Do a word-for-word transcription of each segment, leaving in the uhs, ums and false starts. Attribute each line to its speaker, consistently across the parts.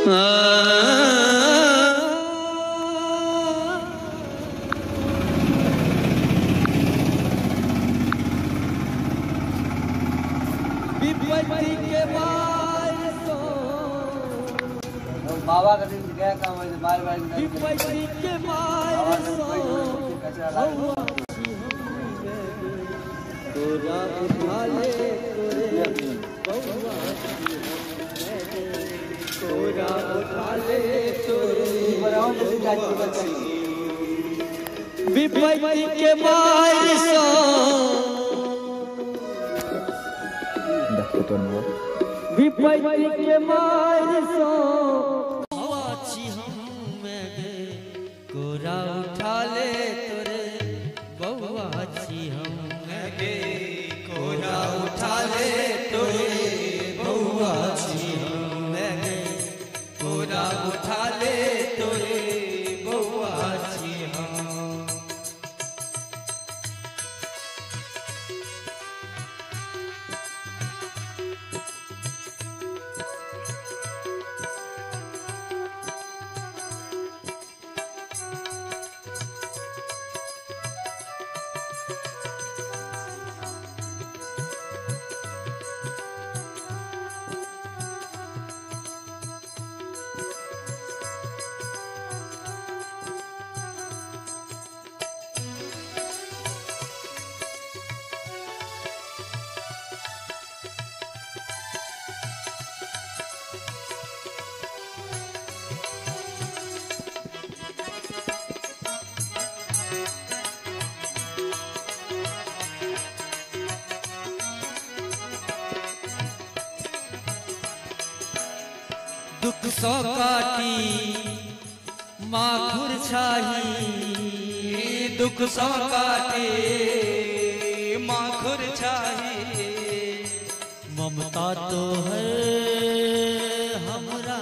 Speaker 1: विपत्ति के बाबा का दिन क्या काम है बार बार विपत्ति के तोरा उठा ले तोरा उठा ले विपत्ति के बारिशों विपत्ति के बारिशों कोरा उठा ले तोरे बउआ छी हम गे कोरा उठा ले तोरे बउआ छी हम गे कोरा उठा ले तोरे बउआ छी हम। दुख सौ काटी माखुर छाही दुख सौ काटी माखुर छाही ममता तो है हमरा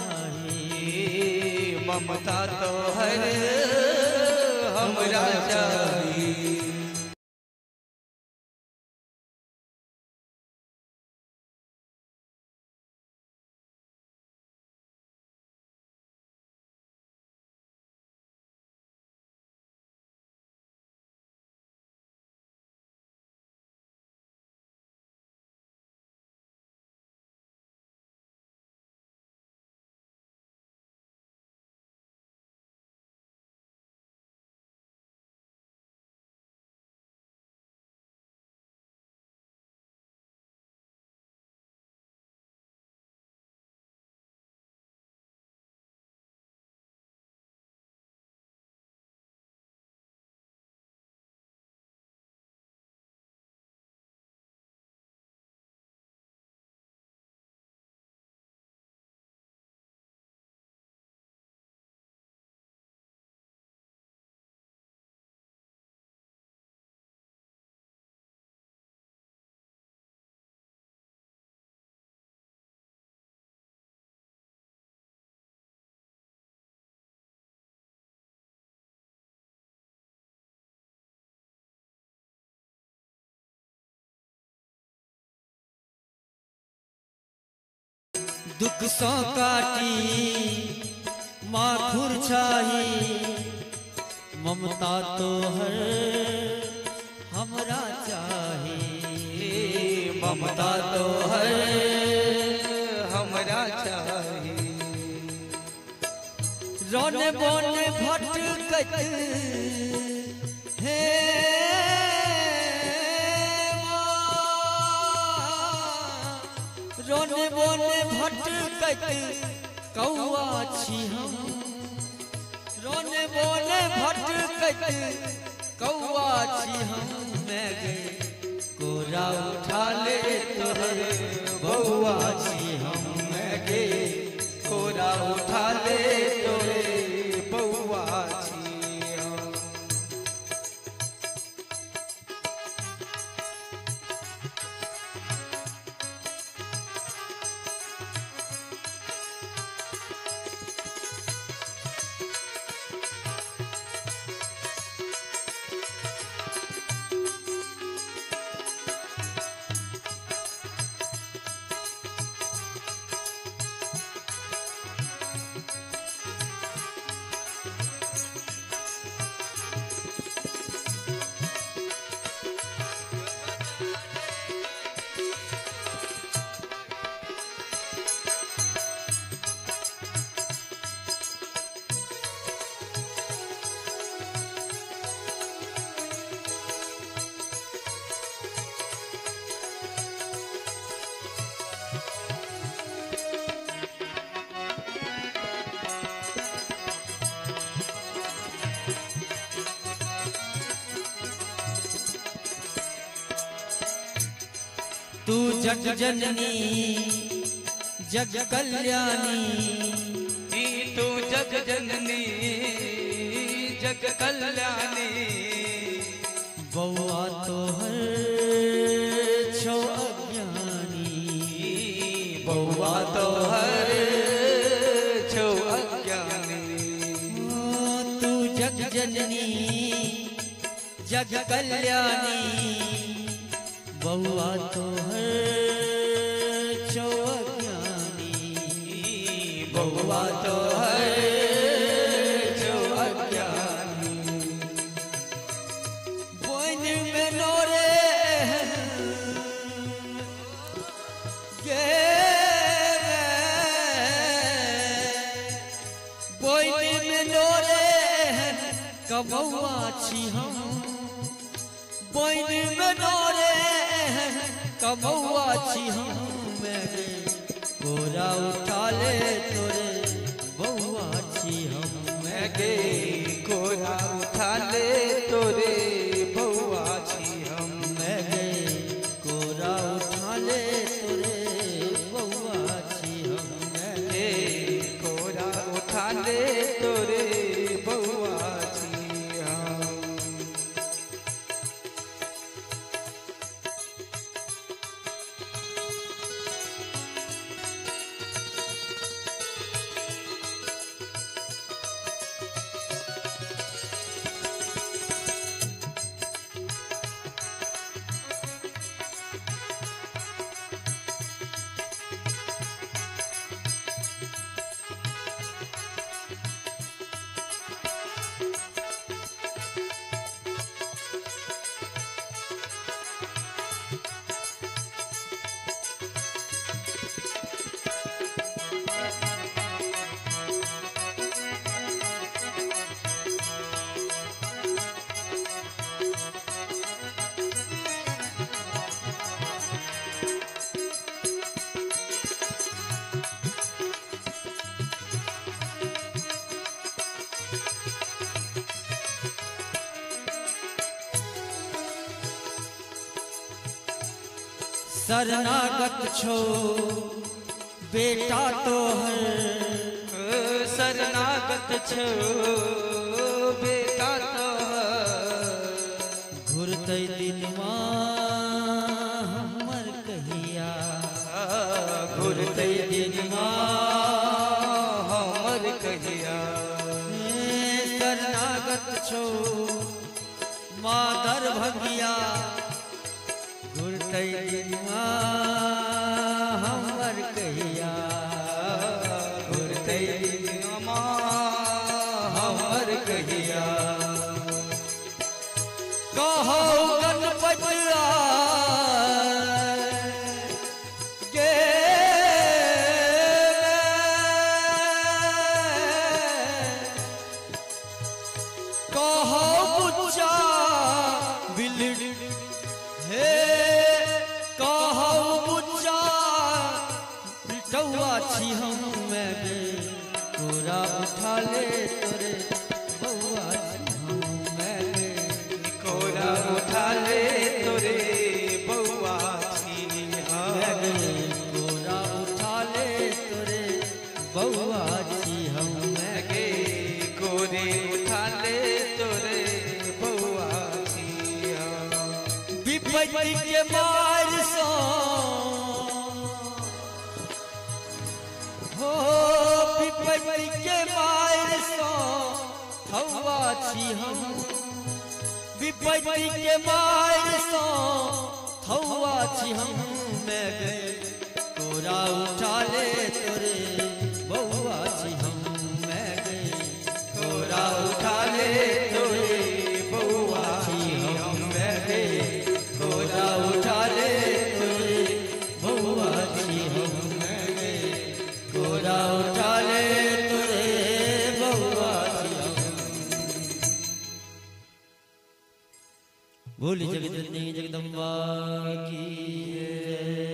Speaker 1: चाहिए ममता तो है हमरा चाहिए। दुख सौ काटी माखुर छाही ममता तो हर हमरा चाहिए ममता तो हर हमरा चाहिए। रोने बोने भटकत है रोने बोने भटकत कौआ छी हम रोने बोने भटकत कौआ छी हम मैं गए कोरा उठा ले तोरे बउआ छी हम मैं गए कोरा उठा ले तोरे बउआ छी हम।
Speaker 2: तू जग जननी जग कल्याणी,
Speaker 3: तू जग जननी जग कल्याणी।
Speaker 2: बउआ तो हर छो अज्ञानी,
Speaker 3: बउआ तो हर छो अज्ञानी।
Speaker 2: तू जग जननी जग कल्याणी, बउआ तो हर छो अज्ञानी,
Speaker 3: बउआ तो हर छो अज्ञानी।
Speaker 2: बोइन में नोरे गे बोइन में नोरे कबउआ छी हम, बोइन में नोरे कबउआ छी हम। मैं कोरा उठा ले तोरे बउआ छी हम,
Speaker 3: मैं गे कोरा उठा ले तोरे बउआ छी हम।
Speaker 2: मैं गे कोरा उठा ले तोरे बउआ छी हम, मैं
Speaker 3: गे कोरा उठा ले तोरे बउआ छी हम।
Speaker 2: शरणागत छो बेटा तो हर,
Speaker 3: शरणागत छो बेटा तो
Speaker 2: घुरते दिनमा हमर कहिया,
Speaker 3: घुरते दिनमा हमर कहिया।
Speaker 2: शरणागत छो मादर भगिया, घुरते दिनमा हमर कहिया,
Speaker 3: घुरते दिनमा हमर कहिया।
Speaker 2: कहो गणपति गे कहो बुच्चा बिल हे कहो बुच्चा बिटौआ छी हम, मैं गे कोरा उठा ले तोरे बउआ छी हम, मैं गे
Speaker 3: कोरा उठा ले तोरे बउआ छी हम।
Speaker 2: मैं गे कोरा उठा ले तोरे बउआ छी हम, मैं
Speaker 3: गे कोरे उठा ले तोरे बउआ छी हम।
Speaker 2: विपत्ति के मार सो हो, विपत्ति के मार सो हवा छी हम, विपत्ति के मार सो हवा छी हम। मैं गे कोरा उठा ले तोरे बउआ छी हम, मैं गे कोरा उठा ले तोरे बउआ छी हम, मैं गे कोरा उठा ले तोरे बउआ छी हम, मैं गे कोरा उठा ले तोरे बउआ छी हम। बोली जगदम्बा की जय।